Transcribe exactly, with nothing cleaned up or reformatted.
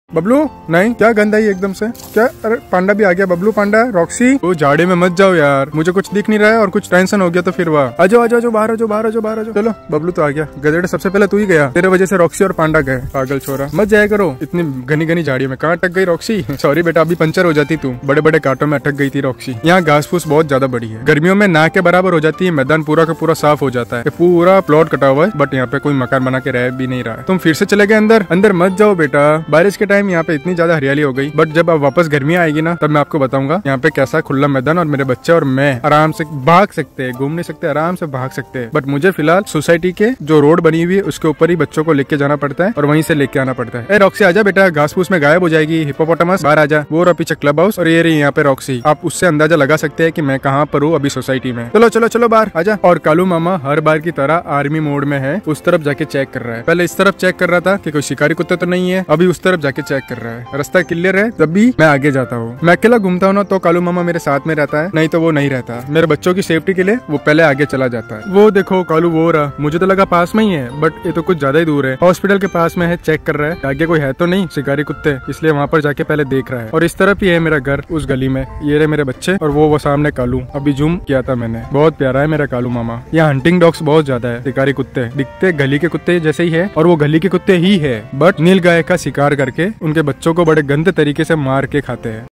बबलू नहीं, क्या गंदा ही एकदम से। क्या? अरे पांडा भी आ गया। बबलू, पांडा, रॉक्सी, वो झाड़े में मत जाओ यार, मुझे कुछ दिख नहीं रहा है और कुछ टेंशन हो गया तो फिर वाह। आ जाओ आ जाओ, बाहर आ जाओ, बाहर आ जाओ, बाहर आ जाओ। चलो बबलू तो आ गया। गजेड़े सबसे पहले तू ही गया, तेरे वजह से रॉक्सी और पांडा गए। पागल छोरा, मत जाया करो इतनी घनी घनी झाड़ियों में। कहाँ अटक गई रॉक्सी? सॉरी बेटा, अभी पंचर हो जाती तू। बड़े बड़े कांटों में अटक गई थी रॉक्सी। यहाँ घास फूस बहुत ज्यादा बड़ी है, गर्मियों में ना के बराबर हो जाती है। मैदान पूरा का पूरा साफ हो जाता है, पूरा प्लॉट कटा हुआ है, बट यहाँ पे कोई मकान बना के रह भी नहीं रहा है। तुम फिर से चले गए अंदर। अंदर मत जाओ बेटा, बारिश के टाइम यहाँ पे इतनी ज्यादा हरियाली हो गई, बट जब अब वापस गर्मी आएगी ना, तब मैं आपको बताऊंगा यहाँ पे कैसा खुला मैदान और मेरे बच्चे और मैं आराम से भाग सकते हैं, घूम नहीं सकते, आराम से भाग सकते हैं। बट मुझे फिलहाल सोसाइटी के जो रोड बनी हुई है उसके ऊपर ही बच्चों को लेके जाना पड़ता है और वहीं से लेके आना पड़ता है। ए रॉक्सी आजा बेटा, घास फूस में गायब हो जाएगी। हिप्पोपोटामस बाहर आजा। वो रहा पीछे क्लब हाउस और ये रही यहाँ पे रॉक्सी। आप उससे अंदाजा लगा सकते हैं कि मैं कहाँ पर हूँ अभी सोसाइटी में। चलो चलो चलो बाहर आजा। और कालू मामा हर बार की तरह आर्मी मोड में है, उस तरफ जाके चेक कर रहा है। पहले इस तरफ चेक कर रहा था कि कोई शिकारी कुत्ते तो नहीं है, अभी उस तरफ जाके चेक कर रहा है। रास्ता क्लियर है तब भी मैं आगे जाता हूँ। मैं अकेला घूमता हूँ ना तो कालू मामा मेरे साथ में रहता है, नहीं तो वो नहीं रहता। मेरे बच्चों की सेफ्टी के लिए वो पहले आगे चला जाता है। वो देखो कालू वो रहा, मुझे तो लगा पास में ही है, बट ये तो कुछ ज्यादा ही दूर है। हॉस्पिटल के पास में है, चेक कर रहा है आगे कोई है तो नहीं शिकारी कुत्ते, इसलिए वहाँ पर जाके पहले देख रहा है। और इस तरफ ही है मेरा घर, उस गली में। ये रहे मेरे बच्चे और वो वो सामने कालू। अभी जूम किया था मैंने, बहुत प्यारा है मेरा कालू मामा। यहाँ हंटिंग डॉग्स बहुत ज्यादा है। शिकारी कुत्ते दिखते गली के कुत्ते जैसे ही है और वो गली के कुत्ते ही है, बट नील गाय का शिकार करके उनके बच्चों को बड़े गंदे तरीके से मार के खाते हैं।